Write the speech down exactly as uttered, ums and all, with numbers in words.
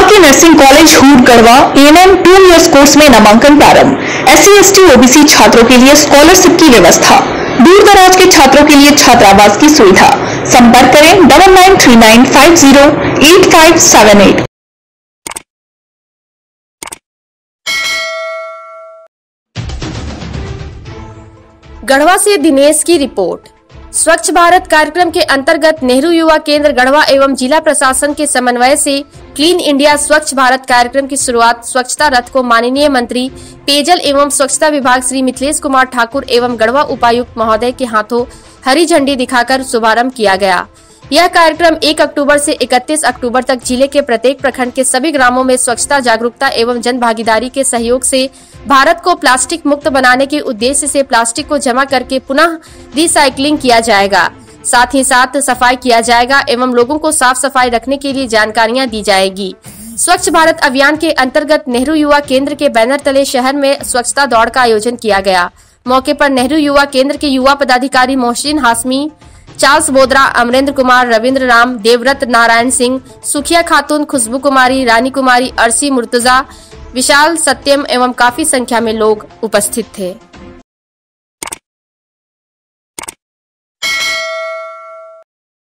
के nursing college हूड Garhwa ANM two years course में नामांकन प्रारंभ। एससी एसटी ओबीसी छात्रों के लिए स्कॉलरशिप की व्यवस्था, दूर दराज के छात्रों के लिए छात्रावास की सुविधा। संपर्क करें double nine three nine five zero eight five seven eight. Garhwa से दिनेश की रिपोर्ट। स्वच्छ भारत कार्यक्रम के अंतर्गत नेहरू युवा केंद्र गढ़वा एवं जिला प्रशासन के समन्वय से क्लीन इंडिया स्वच्छ भारत कार्यक्रम की शुरुआत स्वच्छता रथ को माननीय मंत्री पेयजल एवं स्वच्छता विभाग श्री मिथिलेश कुमार ठाकुर एवं गढ़वा उपायुक्त महोदय के हाथों हरी झंडी दिखाकर शुभारंभ किया गया। यह कार्यक्रम एक अक्टूबर से इकतीस अक्टूबर तक जिले के प्रत्येक प्रखंड के सभी ग्रामों में स्वच्छता जागरूकता एवं जन भागीदारी के सहयोग से भारत को प्लास्टिक मुक्त बनाने के उद्देश्य से प्लास्टिक को जमा करके पुनः रिसाइकलिंग किया जाएगा। साथ ही साथ सफाई किया जाएगा एवं लोगों को साफ सफाई रखने के लिए जानकारियां दी जाएगी। स्वच्छ भारत अभियान के अंतर्गत नेहरू युवा केंद्र के बैनर तले शहर में स्वच्छता दौड़ का आयोजन किया गया। मौके पर नेहरू युवा केंद्र के युवा पदाधिकारी मोहसिन हाशमी, चार्ल्स बोदरा, अमरेंद्र कुमार, रविंद्र राम, देवव्रत नारायण सिंह, सुखिया खातून, खुशबू कुमारी, रानी कुमारी, अर्शी मुर्तजा, विशाल, सत्यम एवं काफी संख्या में लोग उपस्थित थे।